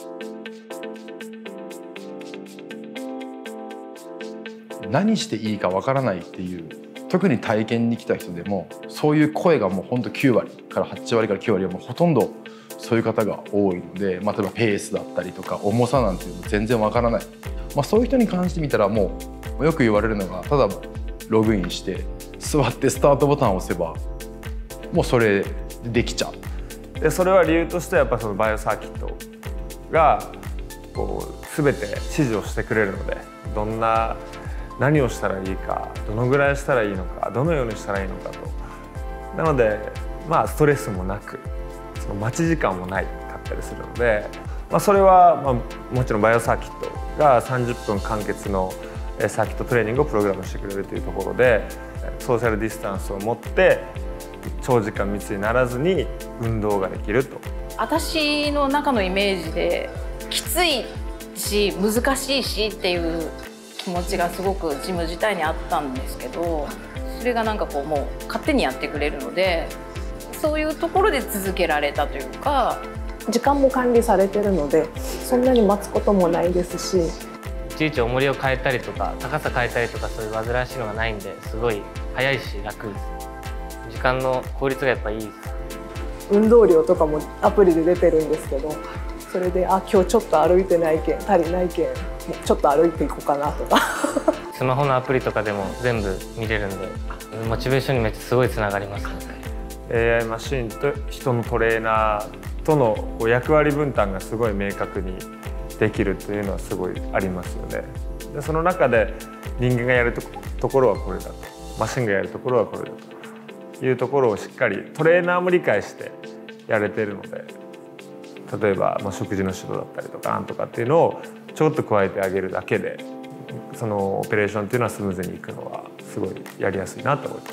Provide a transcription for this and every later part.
何していいかわからないっていう、特に体験に来た人でもそういう声がもうほんと9割から8割から9割はもうほとんどそういう方が多いので、例えばペースだったりとか重さなんていうの全然わからない、そういう人に関してみたらもうよく言われるのが、ただログインして座ってスタートボタンを押せばもうそれできちゃう。 でそれは理由としてはやっぱそのバイオサーキットがこう全て指示をしてくれるので、何をしたらいいか、どのぐらいしたらいいのか、どのようにしたらいいのかと。なのでストレスもなく、その待ち時間もないかったりするので、それはもちろんバイオサーキットが30分間欠のサーキットトレーニングをプログラムしてくれるというところで、ソーシャルディスタンスを持って長時間密にならずに運動ができると。 私の中のイメージできついし難しいしっていう気持ちがすごくジム自体にあったんですけど、それがなんかこうもう勝手にやってくれるので、そういうところで続けられたというか。 時間も管理されてるのでそんなに待つこともないですし、 いちいち重りを変えたりとか高さ変えたりとか、そういう煩わしいのがないんで、すごい早いし楽です。時間の効率がやっぱいいです。 運動量とかもアプリで出てるんですけど、それで今日ちょっと歩いてないけん、足りないけんちょっと歩いていこうかなとかスマホのアプリとかでも全部見れるんで、モチベーションにめっちゃすごいつながりますね。 AI マシンと人のトレーナーとの役割分担がすごい明確にできるというのはすごいありますよね。でその中で人間がやるところはこれだと、マシンがやるところはこれだというところをしっかりトレーナーも理解してやれているので、例えば食事の指導だったりとかなんとかっていうのをちょっと加えてあげるだけで、そのオペレーションっていうのはスムーズにいくのはすごいやりやすいなと思います。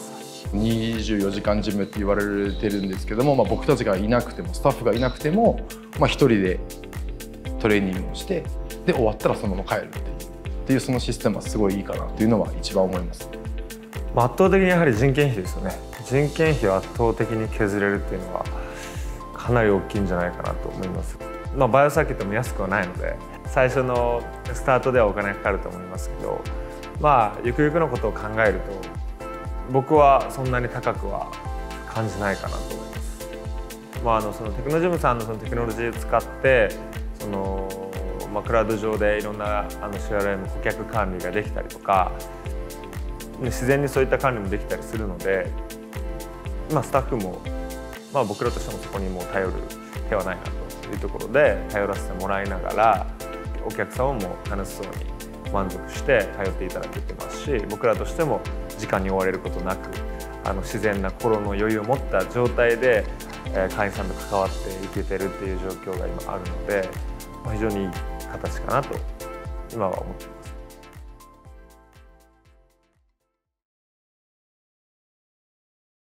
24時間ジムって言われてるんですけども、僕たちがいなくてもスタッフがいなくても、一人でトレーニングをしてで終わったらそのまま帰るっていうそのシステムはすごいいいかなっていうのは一番思います。 圧倒的にやはり人件費ですよね。人件費を圧倒的に削れるっていうのはかなり大きいんじゃないかなと思います。バイオサーキットも安くはないので、最初のスタートではお金がかかると思いますけど、ゆくゆくのことを考えると僕はそんなに高くは感じないかなと思います。そのテクノジムさんのそのテクノロジーを使ってクラウド上でいろんなCRM 顧客管理ができたりとか、自然にそういった管理もできたりするので、スタッフも僕らとしてもそこにもう頼る手はないなというところで頼らせてもらいながら、お客様も楽しそうに満足して通っていただけてますし、僕らとしても時間に追われることなく自然な心の余裕を持った状態で会員さんと関わっていけてるっていう状況が今あるので、非常にいい形かなと今は思っています。